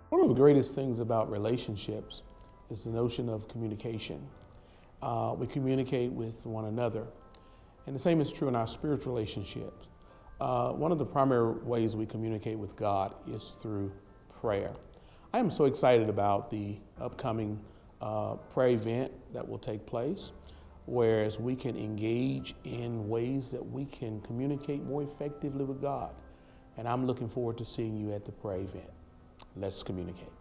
One of the greatest things about relationships is the notion of communication. We communicate with one another, and the same is true in our spiritual relationships. One of the primary ways we communicate with God is through prayer. I am so excited about the upcoming prayer event that will take place, whereas we can engage in ways that we can communicate more effectively with God. And I'm looking forward to seeing you at the prayer event. Let's communicate.